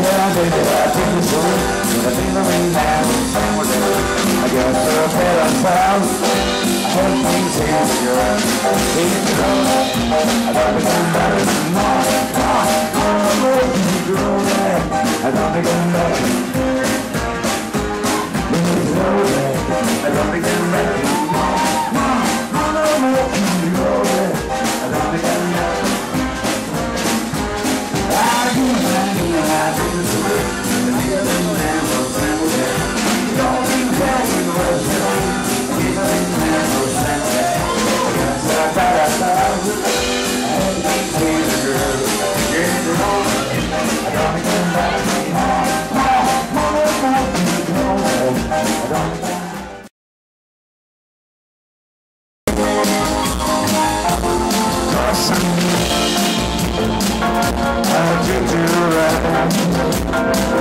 yeah, baby, I think it's so. But I think I'm in now, somewhere there. I guess they're a pair of clouds. I heard things here, girl. Here you go. I don't think I'm better than more. I'm waiting to go there. I don't think I'm better. You need to know that. I don't think I'm better than more. I'm waiting to go there. I don't think I'm better. I do I think it's good. The nigga in the man was sampled there. You don't think that you were silly. Nigga in the man was sampled there. Yes, I had to see the girl. Get the home. I don't think I'm back. I don't think I'll get you right.